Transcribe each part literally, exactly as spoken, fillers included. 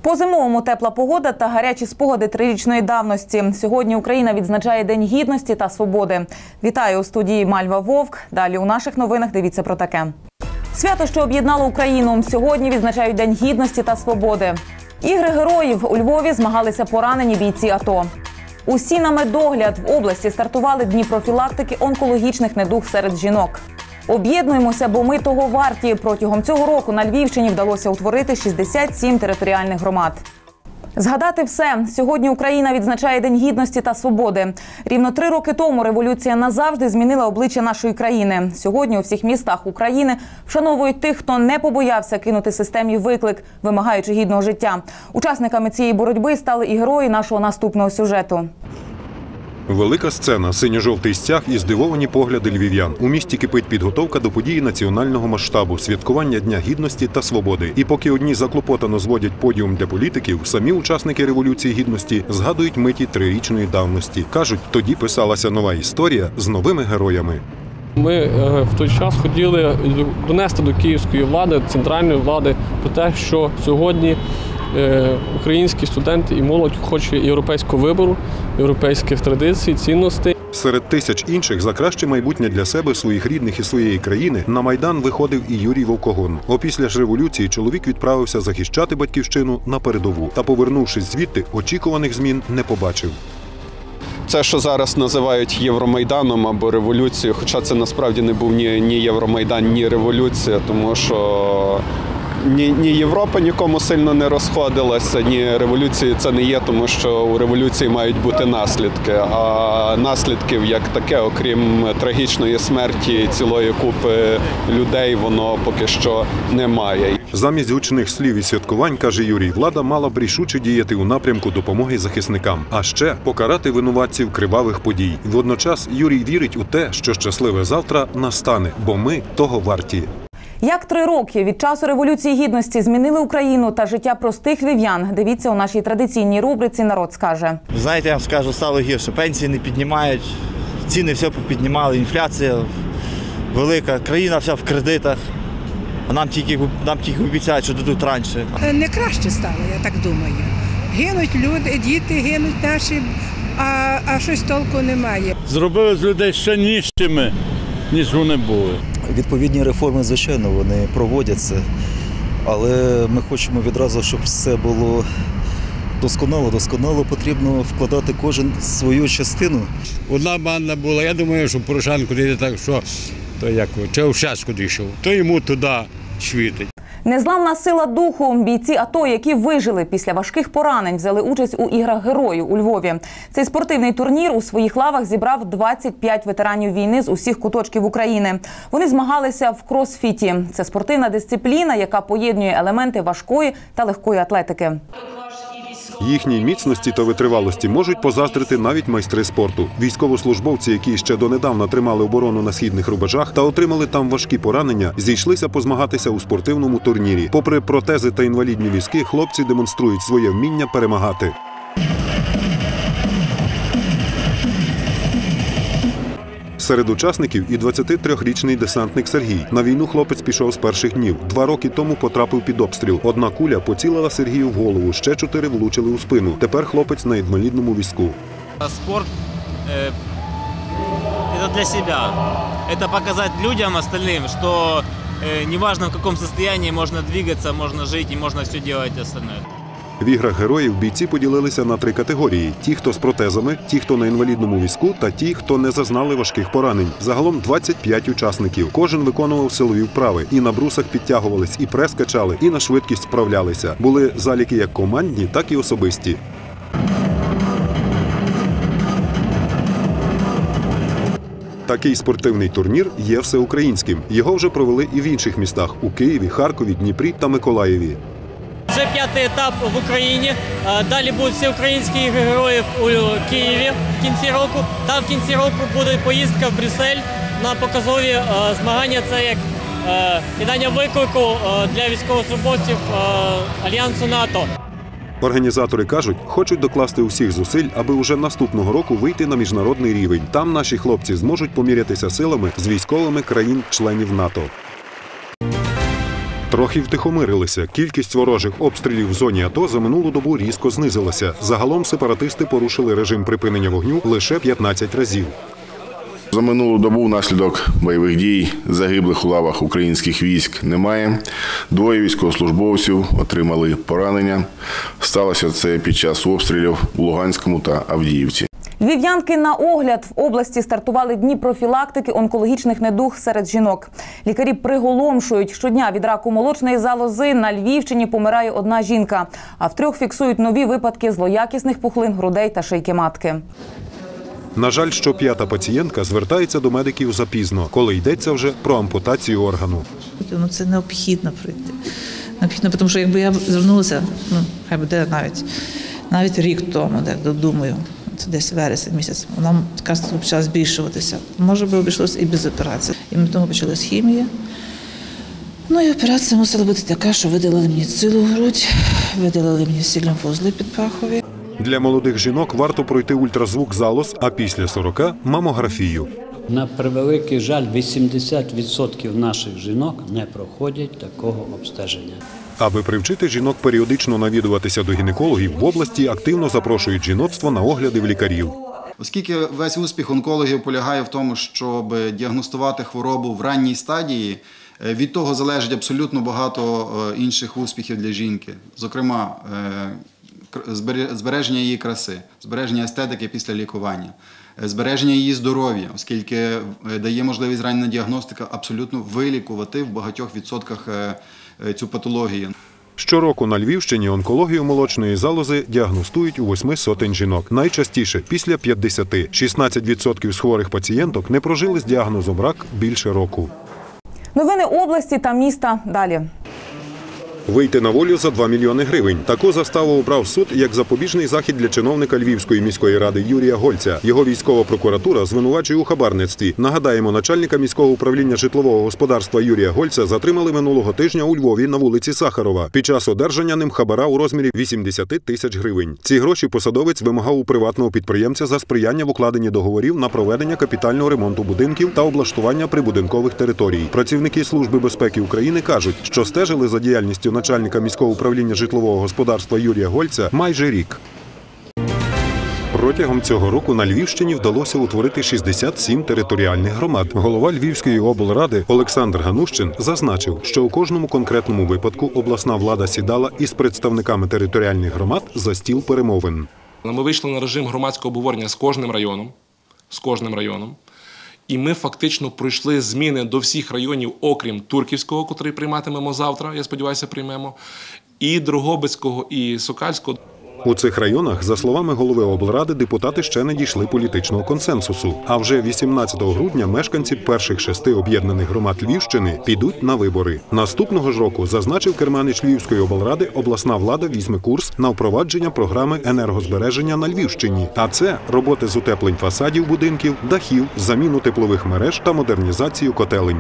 По-зимовому тепла погода та гарячі спогади трирічної давності. Сьогодні Україна відзначає День Гідності та Свободи. Вітаю у студії Мальва Вовк. Далі у наших новинах дивіться про таке. Свято, що об'єднало Україну. Сьогодні відзначають День Гідності та Свободи. Ігри героїв у Львові змагалися поранені бійці АТО. Усі на медогляд в області стартували дні профілактики онкологічних недуг серед жінок. Об'єднуємося, бо ми того варті. Протягом цього року на Львівщині вдалося утворити шістдесят сім територіальних громад. Згадати все. Сьогодні Україна відзначає День Гідності та Свободи. Рівно три роки тому революція назавжди змінила обличчя нашої країни. Сьогодні у всіх містах України вшановують тих, хто не побоявся кинути системі виклик, вимагаючи гідного життя. Учасниками цієї боротьби стали і герої нашого наступного сюжету. Велика сцена, синьо-жовтий стяг і здивовані погляди львів'ян. У місті кипить підготовка до події національного масштабу – святкування Дня Гідності та Свободи. І поки одні заклопотано зводять подіум для політиків, самі учасники Революції Гідності згадують миті трирічної давності. Кажуть, тоді писалася нова історія з новими героями. Ми в той час хотіли донести до київської влади, центральної влади про те, що сьогодні українські студенти і молодь хоче європейського вибору, європейських традицій, цінностей. Серед тисяч інших за краще майбутнє для себе, своїх рідних і своєї країни на Майдан виходив і Юрій Вовкогон. Опісля ж революції чоловік відправився захищати батьківщину на передову. Та, повернувшись звідти, очікуваних змін не побачив. Це, що зараз називають Євромайданом або революцією, хоча це насправді не був ні, ні Євромайдан, ні революція, тому що Ні, ні Європа нікому сильно не розходилася, ні революції це не є, тому що у революції мають бути наслідки. А наслідків як таке, окрім трагічної смерті цілої купи людей, воно поки що немає. Замість гучних слів і святкувань, каже Юрій, влада мала б рішуче діяти у напрямку допомоги захисникам, а ще покарати винуватців кривавих подій. Водночас Юрій вірить у те, що щасливе завтра настане, бо ми того варті. Як три роки від часу Революції Гідності змінили Україну та життя простих львів'ян, дивіться у нашій традиційній рубриці «Народ скаже». Знаєте, я вам скажу, стало гірше. Пенсії не піднімають, ціни все попіднімали, інфляція велика, країна вся в кредитах. А нам тільки, нам тільки обіцяють, що дадуть раніше. Не краще стало, я так думаю. Гинуть люди, діти гинуть наші, а, а щось толку немає. Зробили з людей ще нижчими, ніж вони були. Відповідні реформи, звичайно, вони проводяться, але ми хочемо відразу, щоб все було досконало. Досконало потрібно вкладати кожен свою частину. Одна банда була, я думаю, що Порошенко йде так, що то як Чаушеску дійшов, то йому туди світить. Незламна сила духу. Бійці АТО, які вижили після важких поранень, взяли участь у іграх героїв у Львові. Цей спортивний турнір у своїх лавах зібрав двадцять п'ять ветеранів війни з усіх куточків України. Вони змагалися в кросфіті. Це спортивна дисципліна, яка поєднує елементи важкої та легкої атлетики. Їхній міцності та витривалості можуть позаздрити навіть майстри спорту. Військовослужбовці, які ще донедавна тримали оборону на східних рубежах та отримали там важкі поранення, зійшлися позмагатися у спортивному турнірі. Попри протези та інвалідні візки, хлопці демонструють своє вміння перемагати. Серед учасників і двадцятитрирічний десантник Сергій. На війну хлопець пішов з перших днів. Два роки тому потрапив під обстріл. Одна куля поцілила Сергію в голову, ще чотири влучили у спину. Тепер хлопець на інвалідному візку. Спорт э, – это для себя. Это показать людям остальным, что э, неважно в каком состоянии можно двигаться, можно жить и можно все делать остальное. В іграх героїв бійці поділилися на три категорії – ті, хто з протезами, ті, хто на інвалідному візку та ті, хто не зазнали важких поранень. Загалом двадцять п'ять учасників. Кожен виконував силові вправи. І на брусах підтягувались, і прес качали, і на швидкість справлялися. Були заліки як командні, так і особисті. Такий спортивний турнір є всеукраїнським. Його вже провели і в інших містах – у Києві, Харкові, Дніпрі та Миколаєві. Вже п'ятий етап в Україні. Далі будуть всеукраїнські ігри героїв у Києві в кінці року. Та в кінці року буде поїздка в Брюссель на показові змагання. Це як кидання виклику для військовослужбовців Альянсу НАТО. Організатори кажуть, хочуть докласти усіх зусиль, аби уже наступного року вийти на міжнародний рівень. Там наші хлопці зможуть помірятися силами з військовими країн-членів НАТО. Трохи втихомирилися. Кількість ворожих обстрілів в зоні АТО за минулу добу різко знизилася. Загалом сепаратисти порушили режим припинення вогню лише п'ятнадцять разів. За минулу добу внаслідок бойових дій загиблих у лавах українських військ немає. Двоє військовослужбовців отримали поранення. Сталося це під час обстрілів у Луганському та Авдіївці. Львів'янки на огляд. В області стартували дні профілактики онкологічних недуг серед жінок. Лікарі приголомшують, щодня від раку молочної залози на Львівщині помирає одна жінка, а втрьох фіксують нові випадки злоякісних пухлин грудей та шийки матки. На жаль, щоп'ята пацієнтка звертається до медиків запізно, коли йдеться вже про ампутацію органу. Ну, це необхідно пройти. Необхідно, тому що якби я звернулася, ну, хай буде навіть, навіть рік тому, так, думаю, це десь вересень місяць, вона така почала збільшуватися. Може би обійшлося і без операції. І ми тому почалась хімія. Ну і операція мусила бути така, що видалили мені цілу грудь, видалили мені всі лімфоузли підпахові. Для молодих жінок варто пройти ультразвук залоз, а після сорока – мамографію. На превеликий жаль, вісімдесят відсотків наших жінок не проходять такого обстеження. Аби привчити жінок періодично навідуватися до гінекологів, в області активно запрошують жіноцтво на огляди в лікарів. Оскільки весь успіх онкологів полягає в тому, щоб діагностувати хворобу в ранній стадії, від того залежить абсолютно багато інших успіхів для жінки. Зокрема, збереження її краси, збереження естетики після лікування, збереження її здоров'я, оскільки дає можливість рання діагностика абсолютно вилікувати в багатьох відсотках цю патологію. Щороку на Львівщині онкологію молочної залози діагностують у восьми сотень жінок. Найчастіше – після п'ятдесяти. шістнадцять відсотків з хворих пацієнток не прожили з діагнозом рак більше року. Новини області та міста далі. Вийти на волю за два мільйони гривень. Таку заставу обрав суд як запобіжний захід для чиновника Львівської міської ради Юрія Гольця. Його військова прокуратура звинувачує у хабарництві. Нагадаємо, начальника міського управління житлового господарства Юрія Гольця затримали минулого тижня у Львові на вулиці Сахарова під час одержання ним хабара у розмірі вісімдесят тисяч гривень. Ці гроші посадовець вимагав у приватного підприємця за сприяння в укладенні договорів на проведення капітального ремонту будинків та облаштування прибудинкових територій. Працівники Служби безпеки України кажуть, що стежили за діяльністю начальника міського управління житлового господарства Юрія Гольця майже рік. Протягом цього року на Львівщині вдалося утворити шістдесят сім територіальних громад. Голова Львівської облради Олександр Ганущин зазначив, що у кожному конкретному випадку обласна влада сідала із представниками територіальних громад за стіл перемовин. Ми вийшли на режим громадського обговорення з кожним районом, з кожним районом. І ми фактично пройшли зміни до всіх районів, окрім Турківського, який прийматимемо завтра, я сподіваюся, приймемо, і Дрогобицького, і Сокальського. У цих районах, за словами голови облради, депутати ще не дійшли політичного консенсусу. А вже вісімнадцятого грудня мешканці перших шести об'єднаних громад Львівщини підуть на вибори. Наступного ж року, зазначив керманич Львівської облради, обласна влада візьме курс на впровадження програми енергозбереження на Львівщині. А це роботи з утеплень фасадів будинків, дахів, заміну теплових мереж та модернізацію котелень.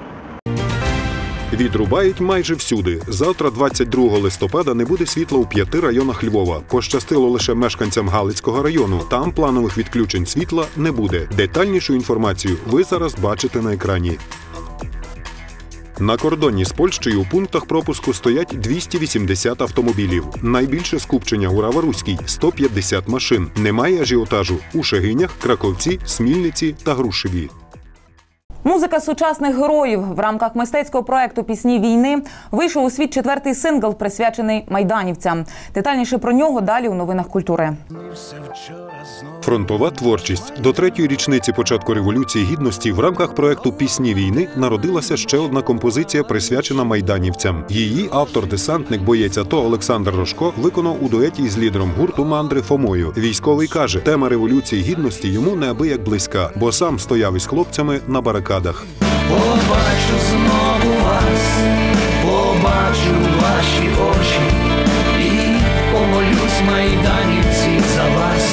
Відрубають майже всюди. Завтра, двадцять другого листопада, не буде світла у п'яти районах Львова. Пощастило лише мешканцям Галицького району. Там планових відключень світла не буде. Детальнішу інформацію ви зараз бачите на екрані. На кордоні з Польщею у пунктах пропуску стоять двісті вісімдесят автомобілів. Найбільше скупчення у Рава-Руській – сто п'ятдесят машин. Немає ажіотажу у Шегинях, Краковці, Смільниці та Грушеві. Музика сучасних героїв. В рамках мистецького проєкту «Пісні війни» вийшов у світ четвертий сингл, присвячений майданівцям. Детальніше про нього далі у новинах культури. Фронтова творчість. До третьої річниці початку Революції Гідності в рамках проєкту «Пісні війни» народилася ще одна композиція, присвячена майданівцям. Її автор-десантник, боєць АТО Олександр Рожко виконав у дуеті із лідером гурту «Мандри» Фомою. Військовий каже, тема Революції Гідності йому неабияк близька, бо сам стояв із хлопцями на барикадах. Побачу знову вас, побачу ваші очі і помолюсь, майданівці, за вас.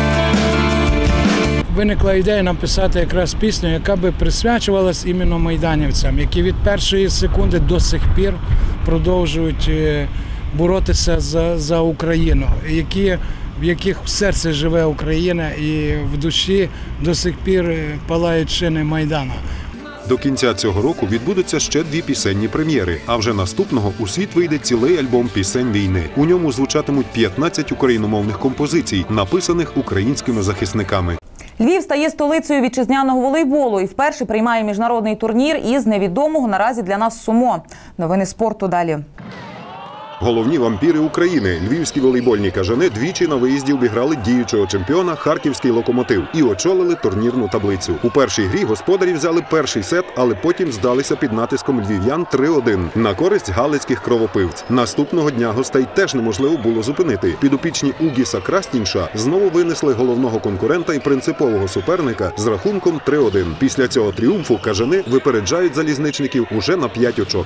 Виникла ідея написати якраз пісню, яка би присвячувалась іменно майданівцям, які від першої секунди до сих пір продовжують боротися за, за Україну, які, в яких в серці живе Україна і в душі до сих пір палають шини Майдану. До кінця цього року відбудуться ще дві пісенні прем'єри, а вже наступного у світ вийде цілий альбом пісень війни. У ньому звучатимуть п'ятнадцять україномовних композицій, написаних українськими захисниками. Львів стає столицею вітчизняного волейболу і вперше приймає міжнародний турнір із невідомого наразі для нас Сумо. Новини спорту далі. Головні вампіри України, львівські волейбольні кажани, двічі на виїзді обіграли діючого чемпіона харківський «Локомотив» і очолили турнірну таблицю. У першій грі господарі взяли перший сет, але потім здалися під натиском львів'ян три один на користь галицьких кровопивць. Наступного дня гостей теж неможливо було зупинити. Підопічні Угіса Крастінша знову винесли головного конкурента і принципового суперника з рахунком три один. Після цього тріумфу кажани випереджають залізничників уже на п'ять очок.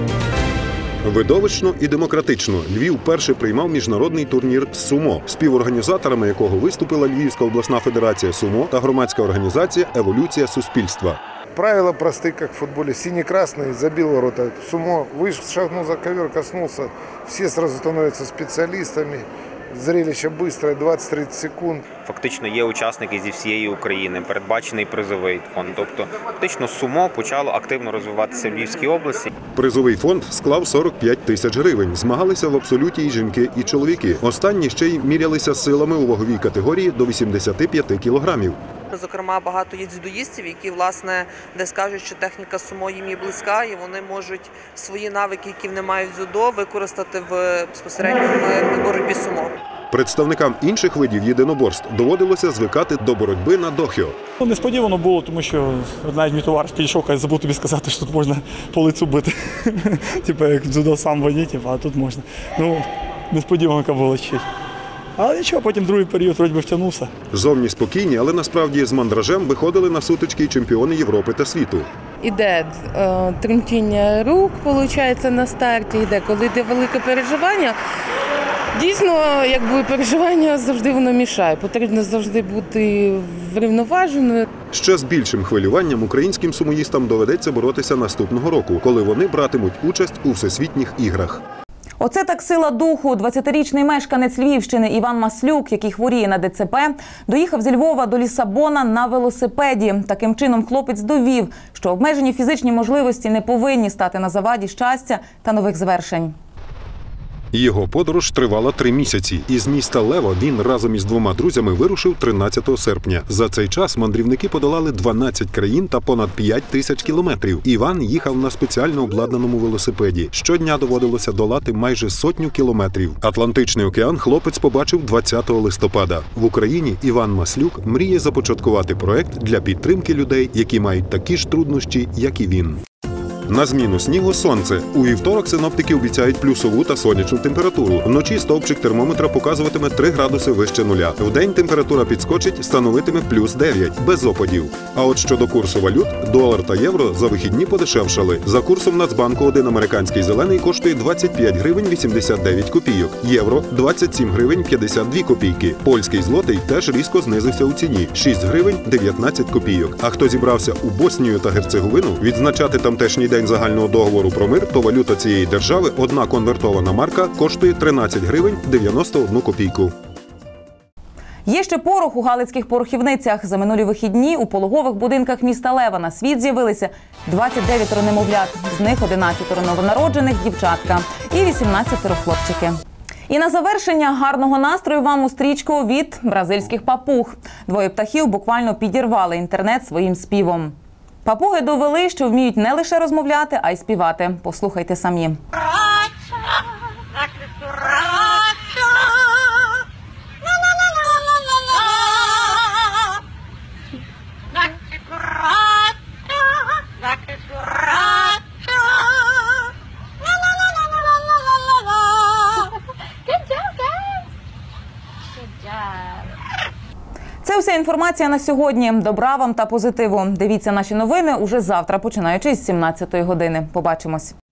Видовищно і демократично Львів вперше приймав міжнародний турнір «Сумо», співорганізаторами якого виступила Львівська обласна федерація сумо та громадська організація «Еволюція суспільства». Правила просты, как в футболе. Синий-красный, забил ворота. Сумо, вышел, шагнул за ковер, коснулся. Все сразу становятся специалистами. Зрелище быстре, двадцять-тридцять секунд. Фактично є учасники зі всієї України, передбачений призовий фонд. Тобто фактично сумо почало активно розвиватися в Львівській області. Призовий фонд склав сорок п'ять тисяч гривень. Змагалися в абсолюті і жінки, і чоловіки. Останні ще й мірялися силами у ваговій категорії до вісімдесят п'ять кілограмів. Зокрема, багато є дзюдоїстів, які, власне, десь кажуть, що техніка сумо їм є близька, і вони можуть свої навики, які вони мають в дзюдо, використати в, безпосередньо в боротьбі сумо. Представникам інших видів єдиноборств доводилося звикати до боротьби на дохьо. Несподівано було, тому що навіть мій товариш підійшов, каже, забув тобі сказати, що тут можна по лицю бити. Типу, як дзюдо сам воні, а тут можна. Ну, несподіванка була чуть. Але нічого, потім другий період вроді би втягнувся. Зовні спокійні, але насправді з мандражем виходили на сутички чемпіони Європи та світу. Іде е, тремтіння рук, виходить, на старті, йде, коли йде велике переживання. Дійсно, якби переживання завжди воно мішає. Потрібно завжди бути врівноваженою. Ще з більшим хвилюванням українським сумоїстам доведеться боротися наступного року, коли вони братимуть участь у всесвітніх іграх. Оце так сила духу. двадцятирічний мешканець Львівщини Іван Маслюк, який хворіє на ДЦП, доїхав зі Львова до Лісабона на велосипеді. Таким чином хлопець довів, що обмежені фізичні можливості не повинні стати на заваді щастя та нових звершень. Його подорож тривала три місяці. Із міста Лева він разом із двома друзями вирушив тринадцятого серпня. За цей час мандрівники подолали дванадцять країн та понад п'ять тисяч кілометрів. Іван їхав на спеціально обладнаному велосипеді. Щодня доводилося долати майже сотню кілометрів. Атлантичний океан хлопець побачив двадцятого листопада. В Україні Іван Маслюк мріє започаткувати проект для підтримки людей, які мають такі ж труднощі, як і він. На зміну снігу – сонце. У вівторок синоптики обіцяють плюсову та сонячну температуру. Вночі стовпчик термометра показуватиме три градуси вище нуля. Вдень температура підскочить, становитиме плюс дев'ять, без опадів. А от щодо курсу валют, долар та євро за вихідні подешевшали. За курсом Нацбанку один американський зелений коштує двадцять п'ять гривень вісімдесят дев'ять копійок, євро – двадцять сім гривень п'ятдесят дві копійки. Польський злотий теж різко знизився у ціні – шість гривень дев'ятнадцять копійок. А хто зібрався у Боснію та Герцеговину відзначати тамтешній день загального договору про мир, то валюта цієї держави, одна конвертована марка, коштує тринадцять гривень дев'яносто одну копійку. Є ще порох у галицьких порохівницях. За минулі вихідні у пологових будинках міста Лева на світ з'явилися двадцять дев'ять немовлят. З них одинадцять новонароджених дівчатка і вісімнадцять хлопчики. І на завершення гарного настрою вам у стрічку від бразильських папуг. Двоє птахів буквально підірвали інтернет своїм співом. Папуги довели, що вміють не лише розмовляти, а й співати. Послухайте самі. Це вся інформація на сьогодні. Добра вам та позитиву. Дивіться наші новини уже завтра, починаючи з сімнадцятої години. Побачимось.